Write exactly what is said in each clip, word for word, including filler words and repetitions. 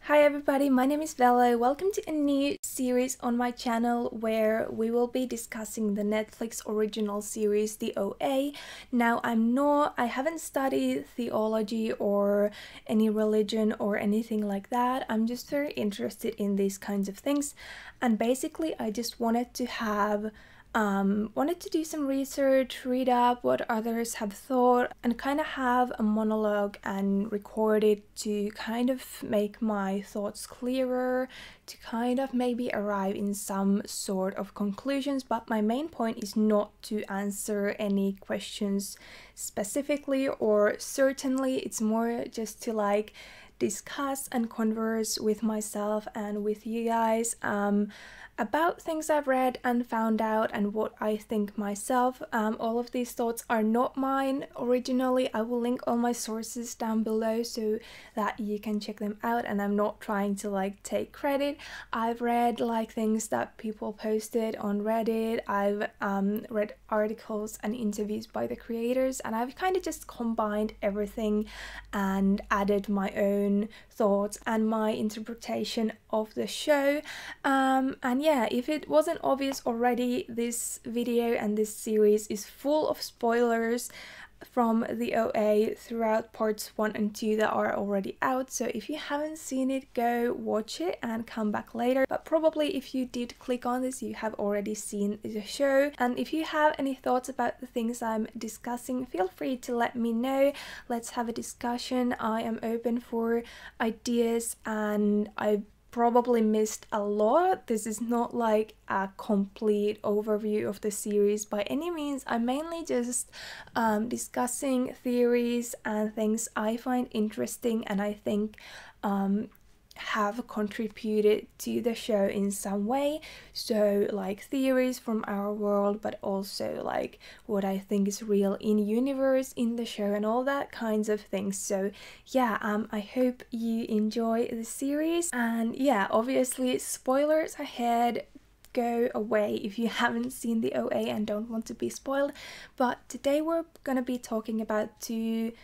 Hi everybody, my name is Velo. Welcome to a new series on my channel where we will be discussing the Netflix original series, The O A. Now I'm not, I haven't studied theology or any religion or anything like that. I'm just very interested in these kinds of things, and basically I just wanted to have Um, wanted to do some research, read up what others have thought, and kind of have a monologue and record it to kind of make my thoughts clearer, to kind of maybe arrive in some sort of conclusions. But my main point is not to answer any questions specifically or certainly. It's more just to like discuss and converse with myself and with you guys um, about things I've read and found out and what I think myself. Um, all of these thoughts are not mine originally. I will link all my sources down below so that you can check them out, and I'm not trying to like take credit. I've read like things that people posted on Reddit. I've um, read articles and interviews by the creators, and I've kind of just combined everything and added my own thoughts and my interpretation of the show. Um, and yeah, if it wasn't obvious already, this video and this series is full of spoilers from the O A throughout parts one and two that are already out. So if you haven't seen it, go watch it and come back later. But probably if you did click on this, you have already seen the show. And if you have any thoughts about the things I'm discussing, feel free to let me know. Let's have a discussion. I am open for ideas, and I probably missed a lot. This is not like a complete overview of the series by any means. I'm mainly just um, discussing theories and things I find interesting and I think um, have contributed to the show in some way. So like theories from our world, but also like what I think is real in universe in the show and all that kinds of things. So yeah, um I hope you enjoy the series, and yeah, obviously spoilers ahead. Go away if you haven't seen the O A and don't want to be spoiled. But today we're gonna be talking about two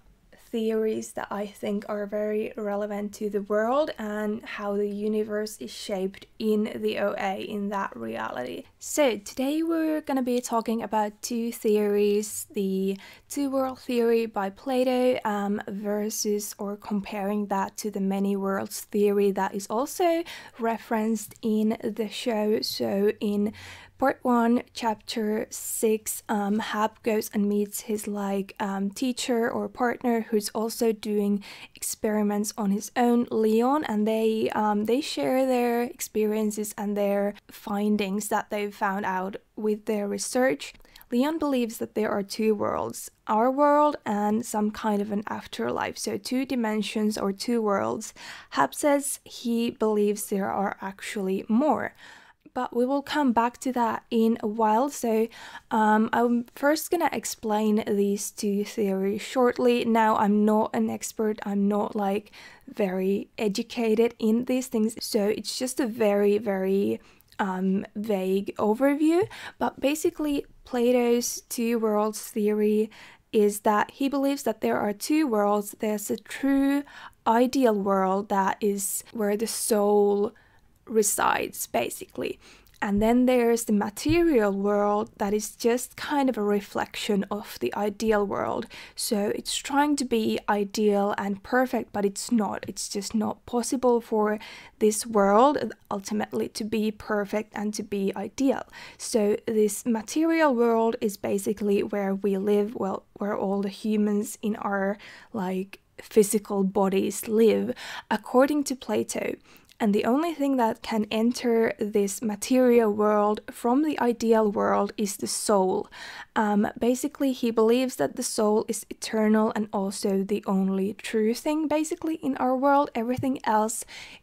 theories that I think are very relevant to the world and how the universe is shaped in the O A, in that reality. So today we're gonna be talking about two theories: the two-world theory by Plato um, versus or comparing that to the many worlds theory that is also referenced in the show. So in Part one, chapter six, um, Hap goes and meets his like um, teacher or partner who's also doing experiments on his own, Leon, and they um, they share their experiences and their findings that they've found out with their research. Leon believes that there are two worlds, our world and some kind of an afterlife, so two dimensions or two worlds. Hap says he believes there are actually more. But we will come back to that in a while. So um, I'm first gonna explain these two theories shortly. Now, I'm not an expert, I'm not like very educated in these things, so it's just a very, very um, vague overview. But basically, Plato's two worlds theory is that he believes that there are two worlds. There's a true ideal world that is where the soul resides, basically. And then there's the material world that is just kind of a reflection of the ideal world. So it's trying to be ideal and perfect, but it's not. It's just not possible for this world ultimately to be perfect and to be ideal. So this material world is basically where we live, well, where all the humans in our like physical bodies live, according to Plato. And the only thing that can enter this material world from the ideal world is the soul. Um, basically, he believes that the soul is eternal and also the only true thing, basically, in our world. Everything else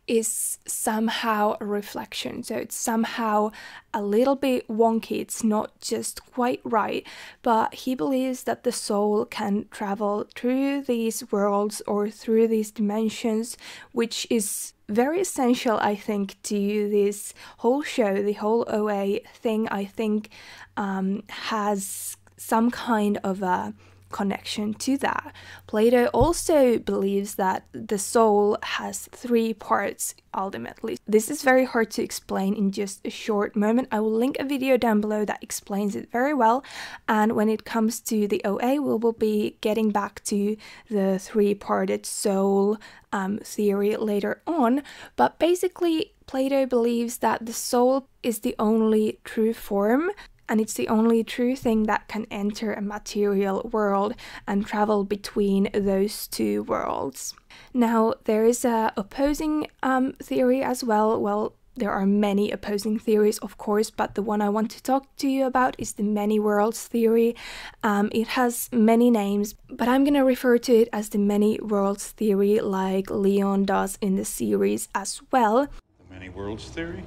is somehow a reflection. So it's somehow a little bit wonky. It's not just quite right. But he believes that the soul can travel through these worlds or through these dimensions, which is very essential, I think, to this whole show. The whole O A thing, I think, um, has some kind of a connection to that. Plato also believes that the soul has three parts ultimately. This is very hard to explain in just a short moment. I will link a video down below that explains it very well, and when it comes to the O A, we will be getting back to the three-parted soul um, theory later on. But basically, Plato believes that the soul is the only true form, and it's the only true thing that can enter a material world and travel between those two worlds. Now, there is a opposing um, theory as well. Well, there are many opposing theories, of course, but the one I want to talk to you about is the many worlds theory. Um, it has many names, but I'm gonna refer to it as the many worlds theory, like Leon does in the series as well. The many worlds theory?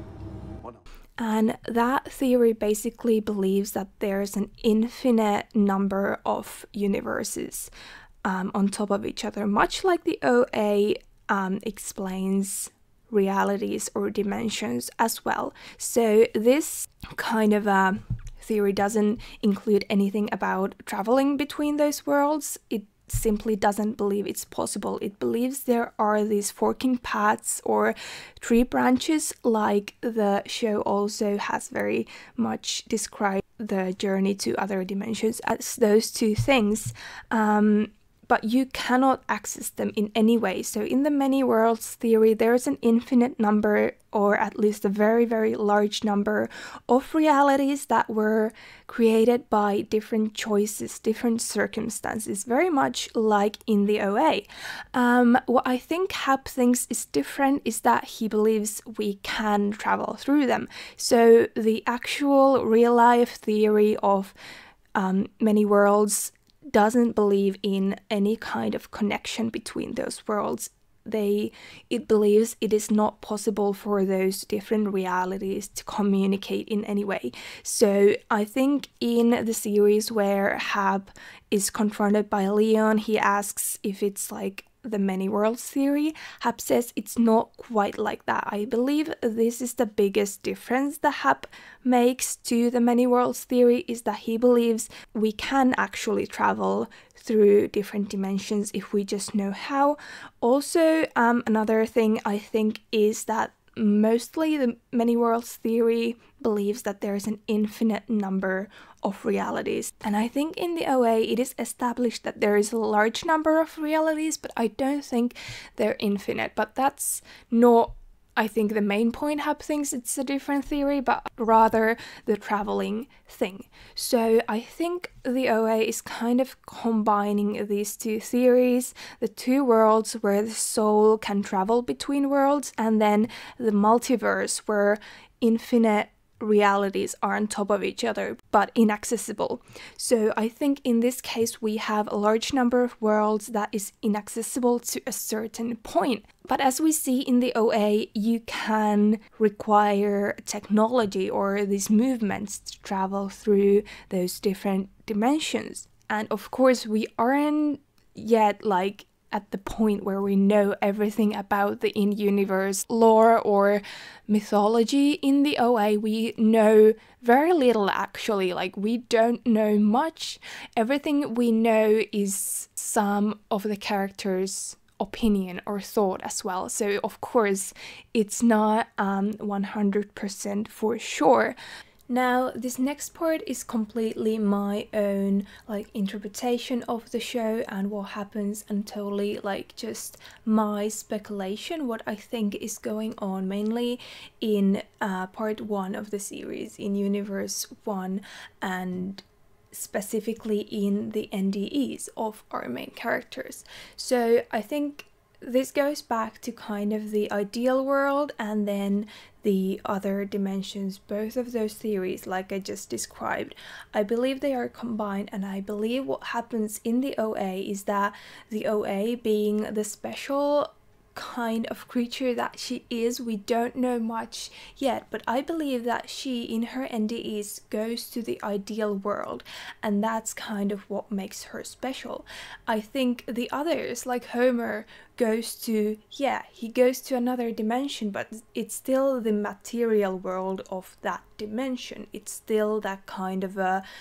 And that theory basically believes that there's an infinite number of universes um, on top of each other, much like the O A um, explains realities or dimensions as well. So this kind of a theory doesn't include anything about traveling between those worlds. It simply doesn't believe it's possible. It believes there are these forking paths or tree branches, like the show also has very much described the journey to other dimensions as those two things. Um, but you cannot access them in any way. So in the many worlds theory, there's an infinite number, or at least a very, very large number of realities that were created by different choices, different circumstances, very much like in the O A. Um, what I think Hap thinks is different is that he believes we can travel through them. So the actual real life theory of um, many worlds doesn't believe in any kind of connection between those worlds. They, it believes it is not possible for those different realities to communicate in any way. So I think in the series where Hap is confronted by Leon, he asks if it's like the many worlds theory. Hap says it's not quite like that. I believe this is the biggest difference that Hap makes to the many worlds theory, is that he believes we can actually travel through different dimensions if we just know how. Also, um, another thing I think is that mostly the many worlds theory believes that there is an infinite number of realities. And I think in the O A it is established that there is a large number of realities, but I don't think they're infinite. But that's not, I think, the main point. Hap thinks it's a different theory, but rather the traveling thing. So I think the O A is kind of combining these two theories, the two worlds where the soul can travel between worlds, and then the multiverse where infinite realities are on top of each other but inaccessible. So I think in this case we have a large number of worlds that is inaccessible to a certain point. But as we see in the O A, you can require technology or these movements to travel through those different dimensions. And of course we aren't yet like at the point where we know everything about the in-universe lore or mythology. In the O A, we know very little actually, like we don't know much. Everything we know is some of the characters' opinion or thought as well. So of course, it's not um, one hundred percent for sure. Now, this next part is completely my own like interpretation of the show and what happens, and totally like just my speculation, what I think is going on, mainly in uh, part one of the series, in Universe one, and specifically in the N D Es of our main characters. So I think this goes back to kind of the ideal world and then the other dimensions. Both of those theories, like I just described, I believe they are combined, and I believe what happens in the O A is that the O A, being the special kind of creature that she is, we don't know much yet, but I believe that she in her N D Es goes to the ideal world, and that's kind of what makes her special. I think the others, like Homer, goes to, yeah, he goes to another dimension, but it's still the material world of that dimension. It's still that kind of a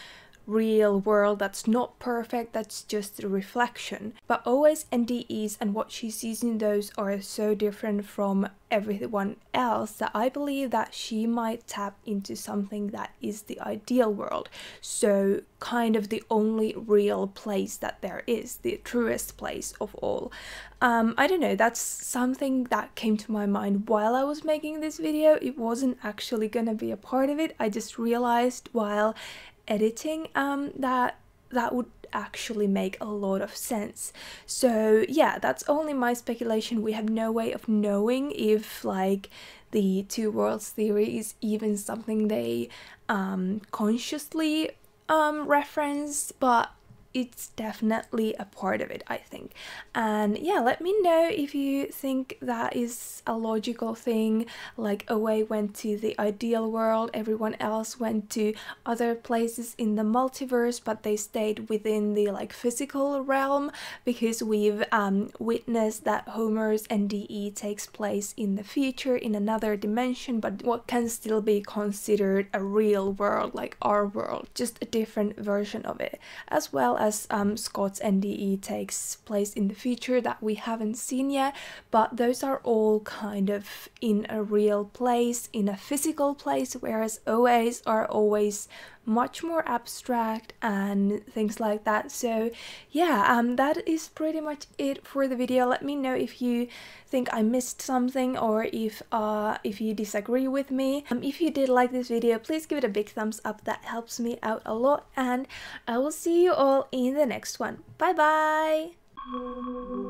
real world that's not perfect, that's just a reflection. But always N D Es and what she sees in those are so different from everyone else that I believe that she might tap into something that is the ideal world. So kind of the only real place that there is, the truest place of all. Um, I don't know, that's something that came to my mind while I was making this video. It wasn't actually gonna be a part of it. I just realized while editing um, that that would actually make a lot of sense. So yeah, that's only my speculation. We have no way of knowing if like the two worlds theory is even something they um, consciously um, reference, but it's definitely a part of it, I think. And yeah, let me know if you think that is a logical thing, like Away went to the ideal world, everyone else went to other places in the multiverse, but they stayed within the like physical realm, because we've um, witnessed that Homer's N D E takes place in the future in another dimension, but what can still be considered a real world, like our world, just a different version of it, as well as As um, Scott's N D E takes place in the future that we haven't seen yet, but those are all kind of in a real place, in a physical place, whereas O As are always much more abstract and things like that. So yeah, um, that is pretty much it for the video. Let me know if you think I missed something, or if uh, if you disagree with me. Um, if you did like this video, please give it a big thumbs up, that helps me out a lot, and I will see you all in the next one. Bye bye!